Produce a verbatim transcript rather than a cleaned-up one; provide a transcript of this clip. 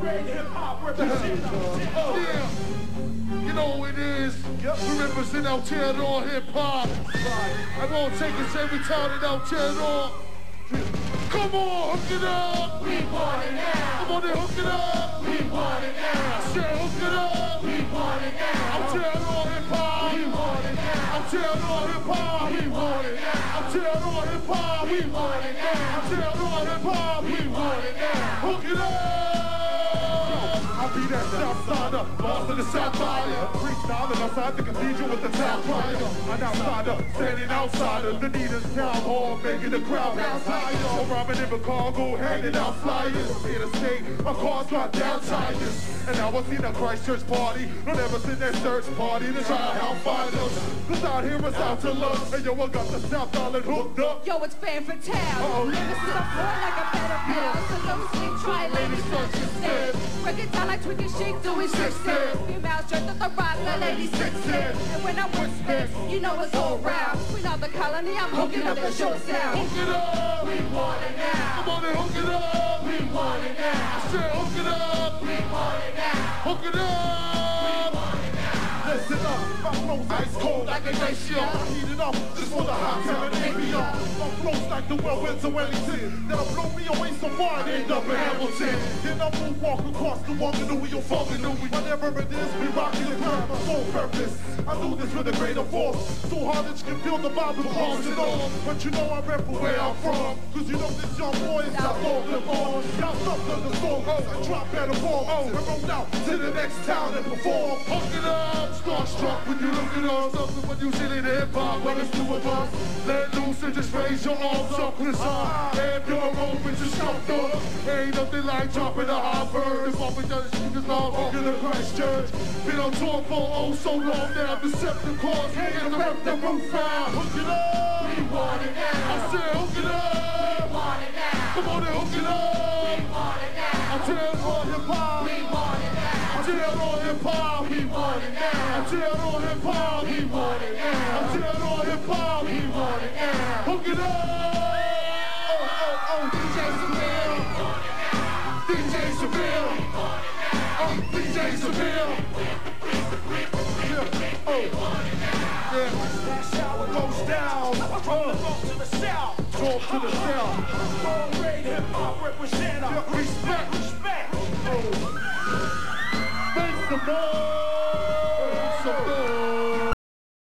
hip-hop represent. Oh, yeah. You know who it is. Yep. We represent out here at all hip-hop. Right. I won't take it every time it out here at all. Come on, hook it up. We want it now. Come on, then hook it up. We want it now. I said hook it up. We want it now. I'm telling all hip-hop. We want it now. I'm telling all hip-hop. We want it now. I'm telling all hip-hop. We want it now. I'm telling all hip-hop. We want it now. Hook it up. I'll be that Southsider, lost in the Southsider. Freestyling outside the cathedral with the town crier. An outsider, standing outsider. The Nina's town hall, making the crowd bounce higher. I'm rhyming in Chicago, handing out flyers. Here to stay, my cars got down tires. And now I seen a Christchurch party. Don't ever see that search party to try to help find us. Cause out here it's out to love. And yo, I got the South Island hooked up. Yo, it's fan for town. Lyrics to the floor like a better pill. So don't sleep, try ladies search instead. Break it down like Twiggy Chic doing six steps. Females dressed at the rock, the ladies six steps. And when I whisper, you know it's all round. We know the colony, I'm hooking up the short sound. Hook it up. We want it now. Come on and hook it up. We want it now. I said hook it up. We want it now. Hook it up. Listen up, my flow's ice cold like a glacier. Heat it up, just for the hot time and avion. My flow's like the whirlwinds of Wellington. That'll blow me away so far and end up in Hamilton. Then I move walk across the Wanganui or Funganui. Whatever it is, we rockin' and burn my sole purpose. I do this with a greater force, so hard that you can feel the vibe with balls and all. But you know I rep for where I'm from, cause you know this young boy is South Oakland born. Y'all suffer the storm, I drop better form. Oh, and roll out to the next town and perform. Hook it up. Starstruck when you look at us, something when you sit in hip-hop, when it's two of us. Let loose and just raise your arms up to the side. Have your rope and just jump up. Ain't nothing like dropping a hot bird. If all we done is you just love walking to Christchurch. Been on tour for oh so long now, Decepticons, and the rep the roof out. Hook it up. We want it now. I said hook it up. We want it now. Come on and hook it up. We want it now. I tell all hip-hop. We want it now. I tell all hip-hop. We want it now. I tell all hip-hop. We want it now. I tell all hip-hop. We want it now. Hook it up. Oh, oh, oh, D J Seville. D J Seville. Oh, D J Seville. Yeah, oh. Yeah. That's how it goes down. From the north to the south. North to the south. All great hip-hop representative. Yeah, respect. Respect. Oh. Make some noise. Some noise.